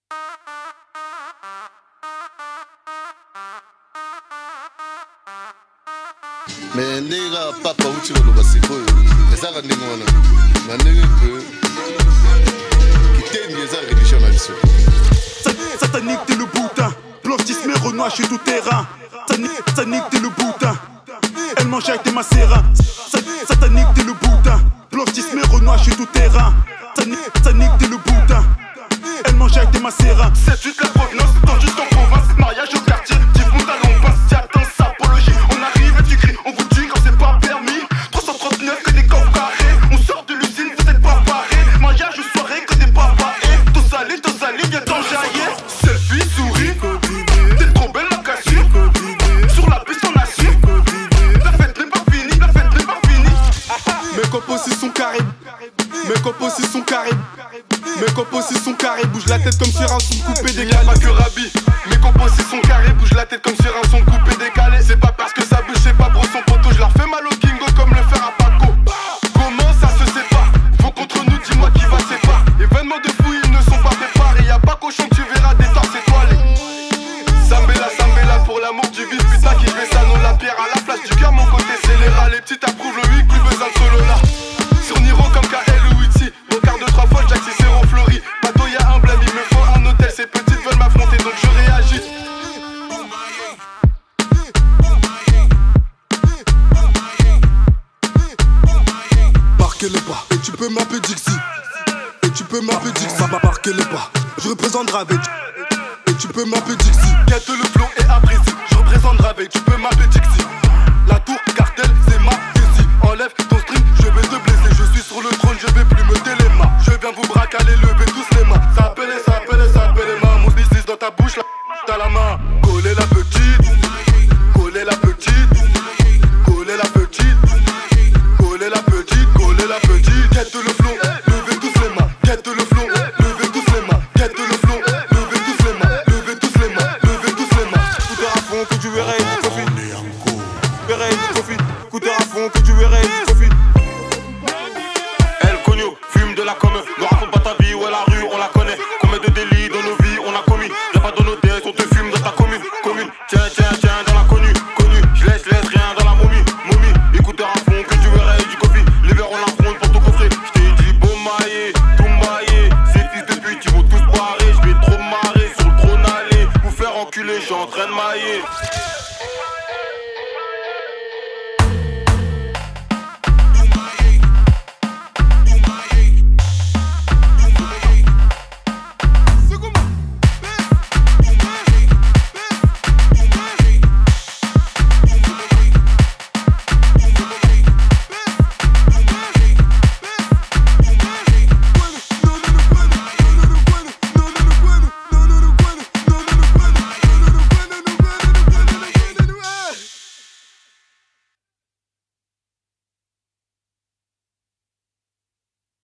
Mais nigga papa uchi koloba sikoyo ezaka ndenge wana na ndenge pe kitendi eza religion na biso. Satanique t'es le boutin, blanchissement Renoir chez tout terrain. Satanique t'es le boutin, elle mange avec tes macérats. Satanique t'es le boutin, blanchissement Renoir chez tout terrain. Satanique t'es le boutin, elle mange avec tes macérats. C'est toute la provenance, tant juste en province. Mariage au quartier, petit pantalon pince. T'y attends sa apologie, on arrive et tu cries, on vous tue quand c'est pas permis. 339 que des corps carrés, on sort de l'usine, vous êtes pas parés. Mariage aux soirées que des papas et tout salé, viens t'enjailler. Selfie, souris, t'es trop belle la cassure. Sur la piste on assure. La fête n'est pas finie, la fête n'est pas finie. Mes compositions sont carrés, mes compositions sont carrés. Mes compositions sont carrés, bouge la tête comme sur un son coupé décalé. Pas que Rabi, mes compositions sont carrés, bouge la tête comme sur un son coupé décalé. C'est pas parce que ça bouge, c'est pas pour son poteau. Je leur fais mal au Kingo comme le fer à Paco. Comment ça se sépare? Faut contre nous, dis-moi qui va séparer. Événements de fou, ils ne sont pas préparés. Y'a pas cochon, tu verras des torses étoilés. Sambella pour l'amour du bif. Putain qui fait ça, non la pierre à la place du cœur. Mon côté scélérat, les petits approuvent le 8, plus besoin de solo là. Sur Niro comme KL ou Witty. Mon quart de 3 fois, Jack Cicéron Fleury. Bateau y'a un blâme, il me faut un hôtel. Ces petites veulent m'affronter donc je réagis. Marquez les pas, et tu peux m'appeler Dixie. Et tu peux m'appeler Dixie. Ça va marquer les pas. Je représente Dravet. Et tu peux m'appeler Dixie. Quête le flow et apprécie. Je représente Dravet, tu peux m'appeler Dixie. La tour cartel, c'est ma décie. Enlève ton string, je vais te blesser. Je suis sur le trône, je vais plus me téléma. Je viens vous bracaler, levez tous les mains. Ça appelle les mains. Mon business dans ta bouche, là, t'as la main. Coller la petite, coller la petite, coller la petite, coller la petite, coller la petite. Quête le flow, levez tous les mains. Quête le flow, levez tous les mains. Quête le flow, levez tous les mains. Levez tous les mains, levez tous les mains. Écoutez à fond que tu verrais du coffee. Verrais du coffee. Écoutez à fond que tu verrais du coffee. El Cogno, fume de la com. Ne raconte pas ta vie, ouais la rue on la connaît. Combien de délits dans nos vies on a commis. Y'a pas dans nos têtes, on te fume dans ta commune. Tiens, dans la connue. Je laisse rien dans la momie. Écoutez à fond que tu verrais du coffee. Les verres on l'affronte pour ton coffret. J't'ai dit bon maillé, tout maillé. Ces fils de pute ils vont tous barrer. J'vais trop marrer sur le trône aller. Vous faire enculer, j'suis en train de mailler.